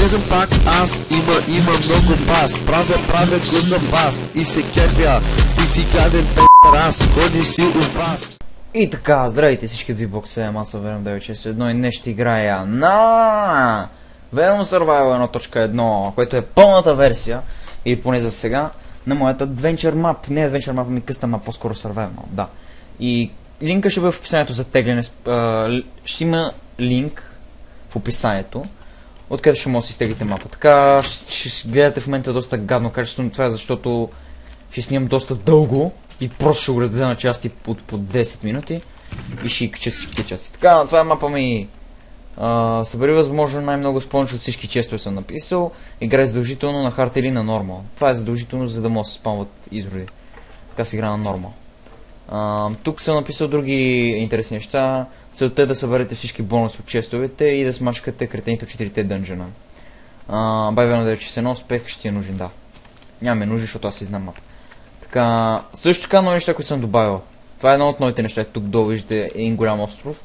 Влизам пак аз, има много бас. Правя го за вас и се кефя. Ти си гаден раз, ходи си у вас. И така, здравейте всички от VBOX, аз съм Venom 961 и днес ще играя на Venom Survival 1.1, което е пълната версия, или поне за сега, на моята Adventure Map. Не Adventure Map, ами Custom Map, по-скоро Survival, да. И линка ще бъде в описанието за тегляне. Ще има линк в описанието, откъдето ще може да си изтеглите мапа. Така ще гледате в момента доста гадно качество, това е защото ще снимам доста дълго и просто ще го разделя на части по 10 минути и ще кача всичките части. Така, това е мапа ми. Събери възможно най-много спонж от всички честове съм написал. Играй задължително на хард или на нормал. Това е задължително, за да може да се спамват изроди. Така се игра на нормал. Тук съм написал други интересни неща. Целта е да съберете всички бонуси от честовете и да смачкате кретените от 4-те дънжена. Байвено да че се на успех ще ти е нужен, да. Нямаме нужда, защото аз си знам мапа. Така, също така много неща, които съм добавил. Това е едно от новите неща, тук долу виждате един голям остров.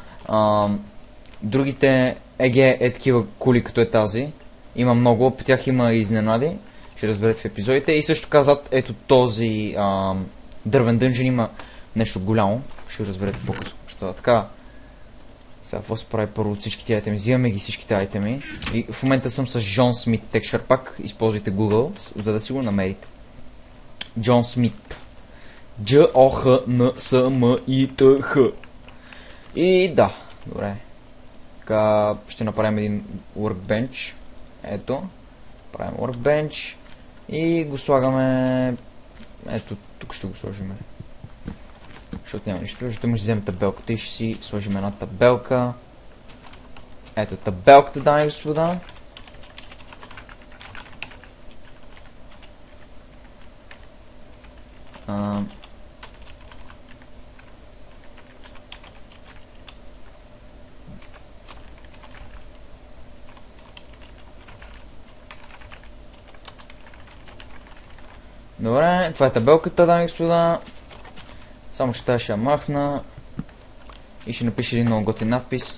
Другите е такива кули, като е тази. Има много, по тях има изненади. Ще разберете в епизодите. И също казват, ето този дървен дънжен има нещо голямо. Ще разберете по-късно. Така, сега какво се прави първо от всичките айтеми? Взимаме ги всичките айтеми. И в момента съм с John Smith Texture Pack. Използвайте Google, за да си го намерите. John Smith. J-O-H-N-S-M-I-T-H. И да, добре. Така, ще направим един workbench. Ето. Правим workbench. И го слагаме. Ето, тук ще го сложим. Защото няма нищо. Защото ще вземем табелката и ще си сложим една табелка. Ето табелката, дами и господа. Добре, това е табелката, дами и господа. Само ще я махна и ще напиша един много готин надпис.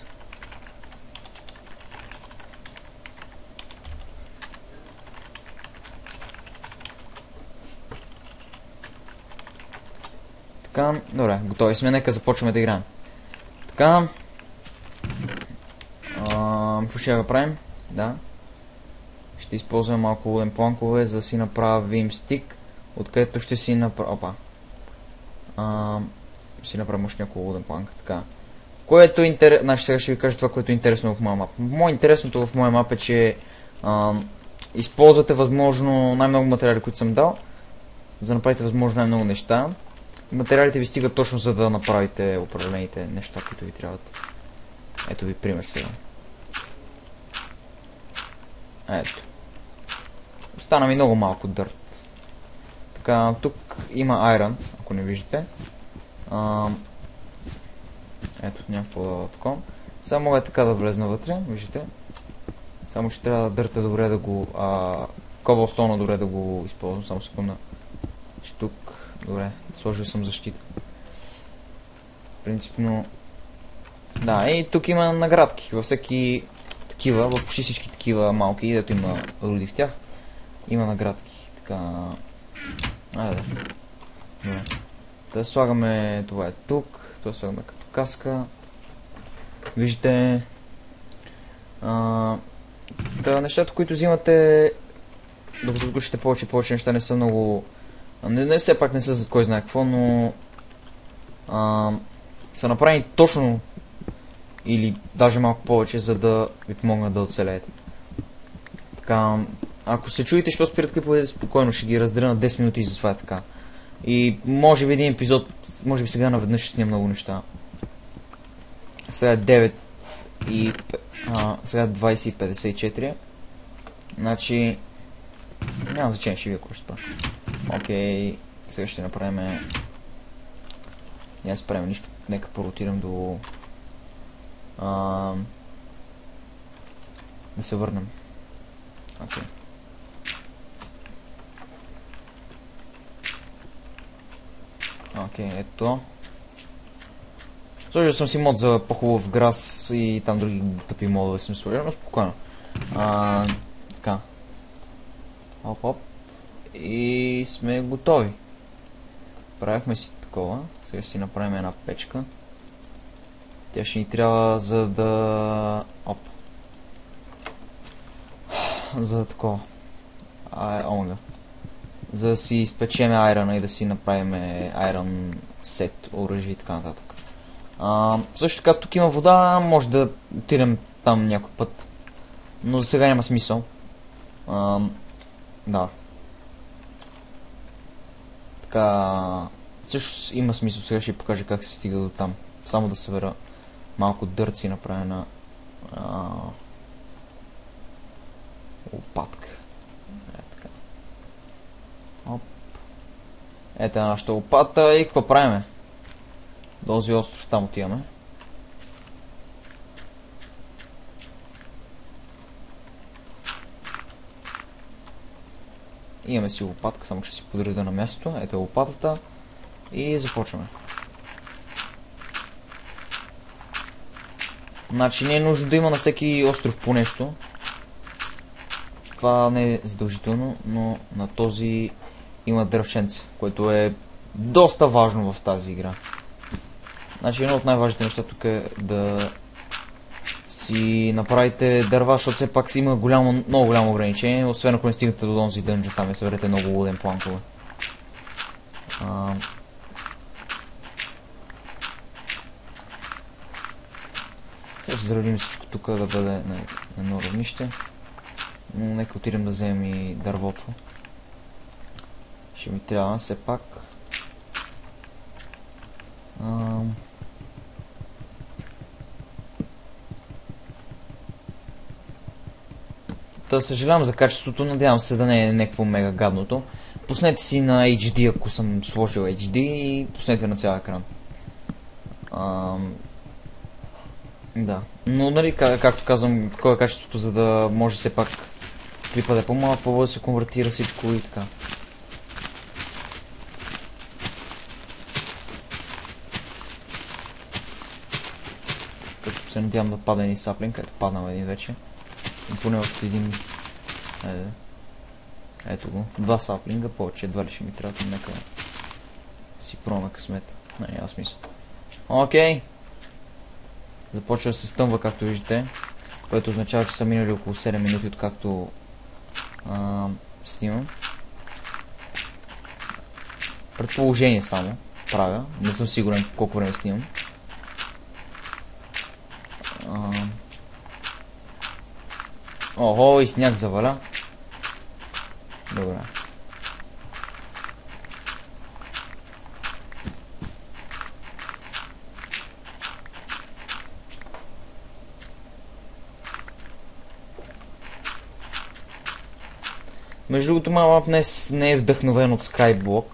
Така, добре, готови сме, нека започваме да играем. Така, какво ще я правим? Да. Ще използваме малко луден планкове, за да си направим стик, откъдето ще си направим... Опа. Си направим още няколко луден планка, така. Което е интересно... Значи сега ще ви кажа това, което е интересно в моя мап. Интересното в моя мап е, че използвате възможно най-много материали, които съм дал, за да направите възможно най-много неща. Материалите ви стигат точно за да направите определените неща, които ви трябват. Ето ви пример сега. Ето. Стана ми много малко дърт. Така, тук има iron, ако не виждате. Ето някакво такова. Сега мога така да влезна вътре, виждате. Само ще трябва да дърта добре да го... Коблстоуна добре да го използвам, само секунда. Че тук... Добре, сложил съм защита. Принципно... Да, и тук има наградки. Във всеки такива, във почти всички такива малки, дето има руди в тях, има наградки. Така... Айде. Добре. Да слагаме... Това е тук. Това слагаме като каска. Виждате... нещата, които взимате, докато включите повече неща, не са много... Не все пак не са за кой знае какво, но... са направени точно или даже малко повече, за да ви помогнат да оцелеете. Така... Ако се чуете, що спират клиповете, спокойно ще ги разделя на 10 минути и затова е така. И може би един епизод, може би сега наведнъж ще снимам много неща. Сега е 9 и... сега е 20:54. Значи... Няма значение, ще ви ако ще спра. Окей, сега ще направим... Няма да правим нищо, нека поротирам до... да се върнем. Окей. Окей, ето. Сложил съм си мод за по-хубав грас и там други тъпи модове съм сложил, но спокойно. Така. Оп. И сме готови. Правихме си такова. Сега ще си направим една печка. Тя ще ни трябва за да... За да такова. Омега. За да си изпечем айрона и да си направим айрон сет, оръжие и така нататък. Също така тук има вода, може да отидем там някой път. Но за сега няма смисъл. Да. Така... Също има смисъл, сега ще ви покажа как се стига до там. Само да събера малко дърци направена лопатка. Така. Оп. Ето нашата лопата и какво правиме? Този остров там отиваме. Имаме си лопатка, само ще си подреда на място. Ето е лопатата. И започваме. Значи не е нужно да има на всеки остров по нещо. Това не е задължително, но на този има дървченце, което е доста важно в тази игра. Значи едно от най-важните неща тук е да си направите дърва, защото все пак си има много голямо ограничение, освен ако не стигнете до този дънжен, там и съберете много луден планкове. Сега ще заравним всичко тук да бъде на едно равнище. Но нека отидем да вземем и дървото. Ще ми трябва все пак. Да, съжалявам за качеството, надявам се да не е някакво мега гадното. Пуснете си на HD, ако съм сложил HD, и пуснете на цял екран. Да, но нали, както казвам, такова е качеството, за да може все пак клипа да е по-малко, да се конвертира всичко и така. Като се надявам да пада един саплинг, ето паднал един вече. И поне още един... Ето го, 2 саплинга, повече едва ли ще ми трябва, нека си пробваме късмета. Не, няма смисъл. Окей. Започва да се стъмва, както виждате, което означава, че са минали около 7 минути, откакто снимам. Предположение само правя, не съм сигурен колко време снимам. Охо, и сняг заваля. Добре. Между другото, мап днес не е вдъхновен от Skyblock.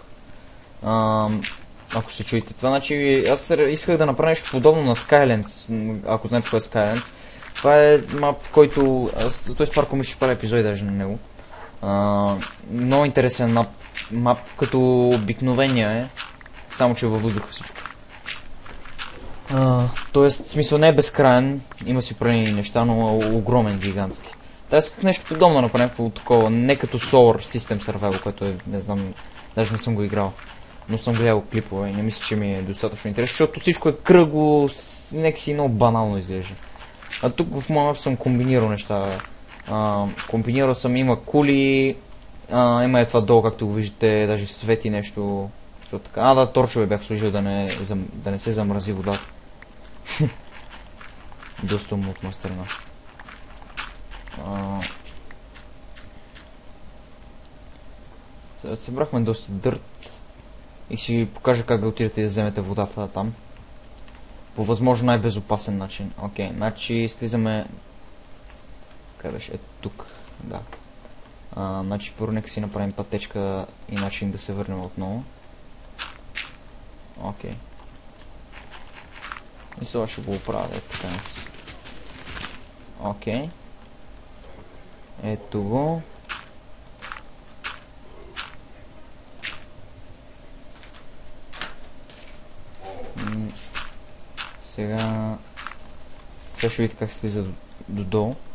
Ако се чуете това, значи аз исках да направя нещо подобно на Skylands, ако знаете кой е Skylands. Това е мап, който... Той с парко ми ще правя епизоди даже на него. Много интересен мап, като обикновения е, само че във въздуха всичко. Тоест, в смисъл не е безкрайен, има си определени неща, но огромен, гигантски. Та исках нещо подобно да направя, някакво такова, не като Solar System Survival, което е, не знам, даже не съм го играл. Но съм гледал клипове и не мисля, че ми е достатъчно интересно, защото всичко е кръгло, нека си много банално изглежда. А тук в моя мап съм комбинирал неща. Комбинирал съм, има кули, има е това долу, както го виждате, даже свети нещо. Така. Да, торчове бях сложил да не се замрази водата. Доста умно от моя страна. Събрахме доста дърт и ще ви покажа как да отидете да вземете водата там. По възможно най-безопасен начин. Окей, значи слизаме... Къде беше? Ето тук. Да. Значи първо нека си направим пътечка и начин да се върнем отново. Окей. И сега ще го оправя, така не си. Окей. Ето го. Сега ще видите как слиза до долу.